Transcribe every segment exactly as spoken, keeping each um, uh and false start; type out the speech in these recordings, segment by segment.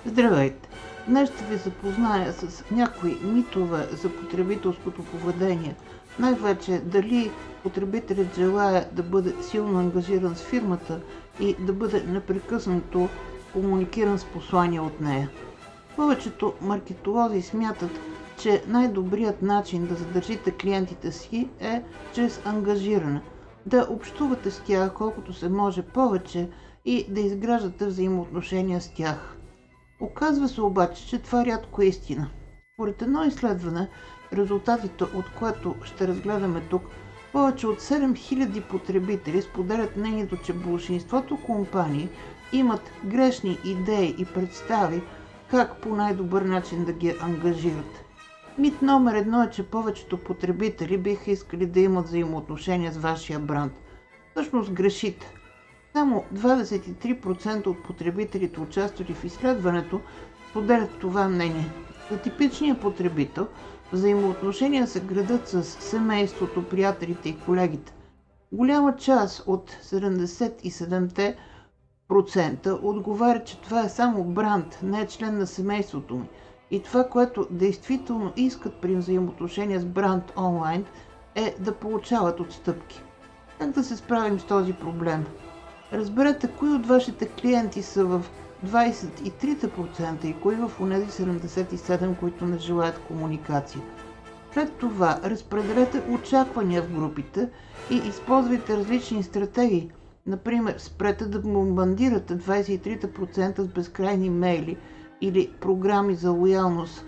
Здравейте! Днес ще ви запозная с някои митове за потребителското поведение. Най-вече дали потребителят желае да бъде силно ангажиран с фирмата и да бъде непрекъснато комуникиран с послания от нея. Повечето маркетолози смятат, че най-добрият начин да задържите клиентите си е чрез ангажиране. Да общувате с тях колкото се може повече и да изграждате взаимоотношения с тях. Оказва се обаче, че това рядко е истина. Според едно изследване, резултатите от което ще разгледаме тук, повече от седем хиляди потребители споделят мнението, че большинството компании имат грешни идеи и представи как по най-добър начин да ги ангажират. Мит номер едно е, че повечето потребители биха искали да имат взаимоотношения с вашия бранд. Всъщност грешите. Само двадесет и три процента от потребителите, участвали в изследването, споделят това мнение. За типичния потребител взаимоотношения се градят с семейството, приятелите и колегите. Голяма част от седемдесет и седем процента отговарят, че това е само бранд, не е член на семейството ми. И това, което действително искат при взаимоотношения с бранд онлайн, е да получават отстъпки. Как да се справим с този проблем? Разберете кои от вашите клиенти са в двадесет и три процента и кои в онези седемдесет и седем процента, които не желаят комуникация. След това разпределете очаквания в групите и използвайте различни стратегии. Например, спрете да бомбандирате двадесет и три процента с безкрайни мейли или програми за лоялност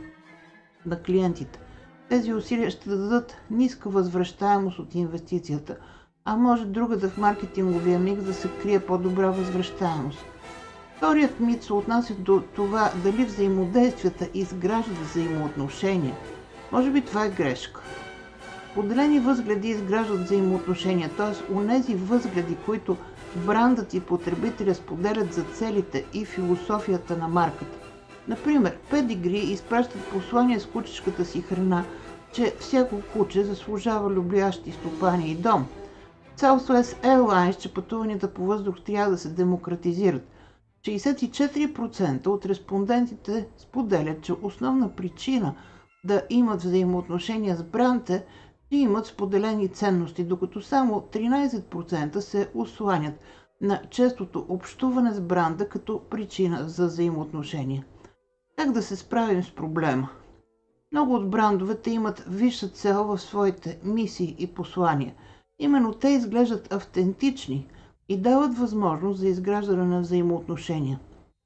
на клиентите. Тези усилия ще дадат ниска възвръщаемост от инвестицията, а може другата в маркетинговия микс да се крие по-добра възвръщаемост. Вторият мит се отнася до това дали взаимодействията изграждат взаимоотношения. Може би това е грешка. Поделени възгледи изграждат взаимоотношения, т.е. онези възгледи, които брандът и потребителя споделят за целите и философията на марката. Например, Pedigree изпращат послание с кучешката си храна, че всяко куче заслужава любящи стопани и дом. Southwest Airlines, че пътуванията по въздух трябва да се демократизират. шейсет и четири процента от респондентите споделят, че основна причина да имат взаимоотношения с бранд е, че имат споделени ценности, докато само тринадесет процента се осланят на честото общуване с бранда като причина за взаимоотношения. Как да се справим с проблема? Много от брандовете имат висша цел в своите мисии и послания. Именно те изглеждат автентични и дават възможност за изграждане на взаимоотношения.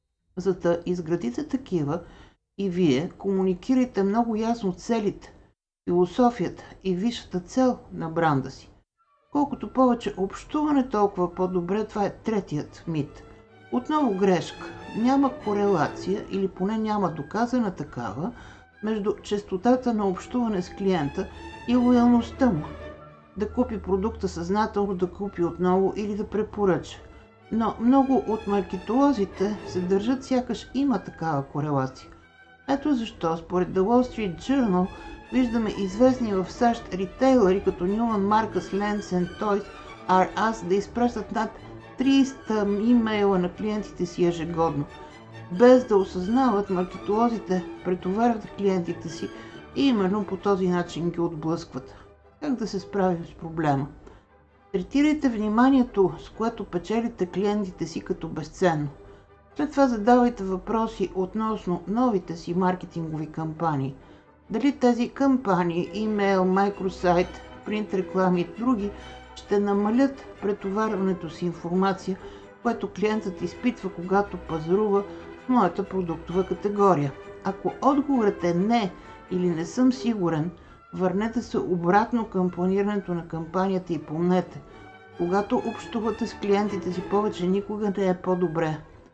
За да изградите такива, и вие комуникирайте много ясно целите, философията и висшата цел на бранда си. Колкото повече общуване, толкова по-добре. Това е третият мит. Отново грешка. Няма корелация, или поне няма доказана такава, между честотата на общуване с клиента и лоялността му. Да купи продукта съзнателно, да купи отново или да препоръча. Но много от маркетолозите се държат сякаш има такава корелация. Ето защо според The Wall Street Journal виждаме известни в САЩ ритейлъри като Newman Marcus, Lens and Toys R Us да изпращат над триста имейла на клиентите си ежегодно. Без да осъзнават, маркетолозите претоварват клиентите си и именно по този начин ги отблъскват. Как да се справим с проблема? Третирайте вниманието, с което печелите клиентите си, като безценно. След това задавайте въпроси относно новите си маркетингови кампании. Дали тези кампании, имейл, микросайт, принт реклами и други ще намалят претоварването с информация, което клиентът изпитва, когато пазарува в моята продуктова категория. Ако отговорът е не или не съм сигурен, върнете се обратно към планирането на кампанията и помнете, когато общувате с клиентите си, повече никога не е по-добре.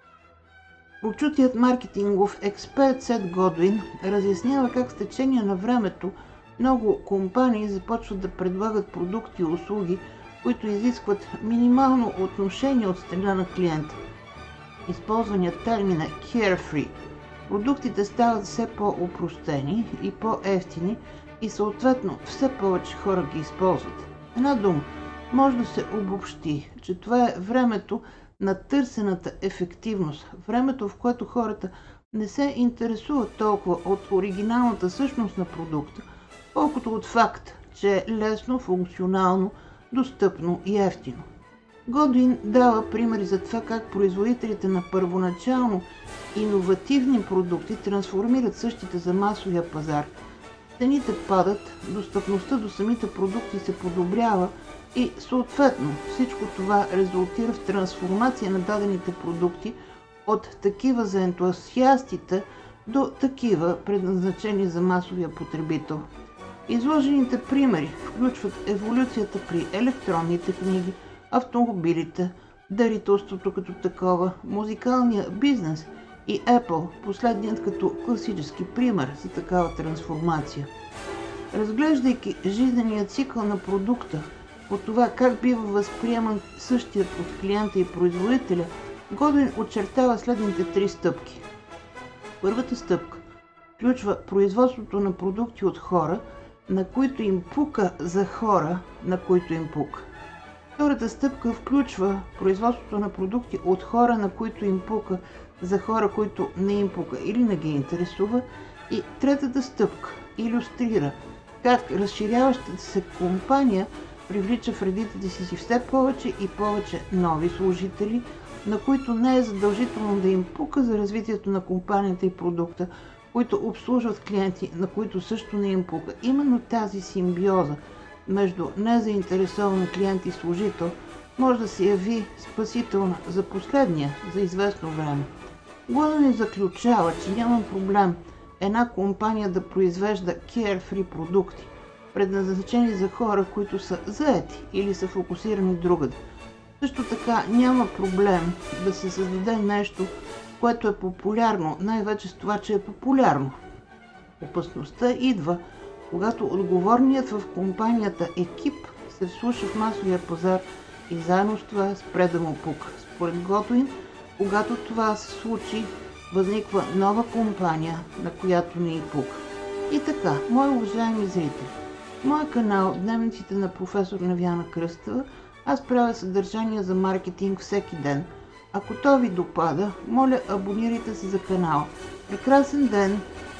Прочутият маркетингов експерт Сет Годуин разяснява как с течение на времето много компании започват да предлагат продукти и услуги, които изискват минимално отношение от страна на клиента. Използваният термин е carefree. Продуктите стават все по-опростени и по-евтини и съответно все повече хора ги използват. Една дума, може да се обобщи, че това е времето на търсената ефективност, времето, в което хората не се интересуват толкова от оригиналната същност на продукта, колкото от факт, че е лесно, функционално, достъпно и ефтино. Годин дава примери за това как производителите на първоначално иновативни продукти трансформират същите за масовия пазар. Цените падат, достъпността до самите продукти се подобрява и съответно всичко това резултира в трансформация на дадените продукти от такива за ентусиастите до такива предназначени за масовия потребител. Изложените примери включват еволюцията при електронните книги, автомобилите, дарителството като такова, музикалния бизнес и Apple, последният като класически пример за такава трансформация. Разглеждайки жизнения цикъл на продукта, по това как бива възприеман същият от клиента и производителя, Годин очертава следните три стъпки. Първата стъпка включва производството на продукти от хора, на които им пука за хора, на които им пука. Втората стъпка включва производството на продукти от хора, на които им пука за хора, които не им пука или не ги интересува. И третата стъпка илюстрира как разширяващата се компания привлича в редиците си все повече и повече нови служители, на които не е задължително да им пука за развитието на компанията и продукта, които обслужват клиенти, на които също не им пука. Именно тази симбиоза между незаинтересован клиент и служител може да се яви спасителна за последния за известно време. Годин заключава, че няма проблем една компания да произвежда carefree продукти, предназначени за хора, които са заети или са фокусирани другаде. Също така няма проблем да се създаде нещо, което е популярно, най-вече с това, че е популярно. Опасността идва, когато отговорният в компанията екип се вслуша в масовия пазар и заедно с това спре да му пука. Според Годин, когато това се случи, възниква нова компания, на която не й пука. И така, мои уважаеми зрители, в моя канал Дневниците на професор Невяна Кръстева аз правя съдържание за маркетинг всеки ден. Ако то ви допада, моля абонирайте се за канала. Прекрасен ден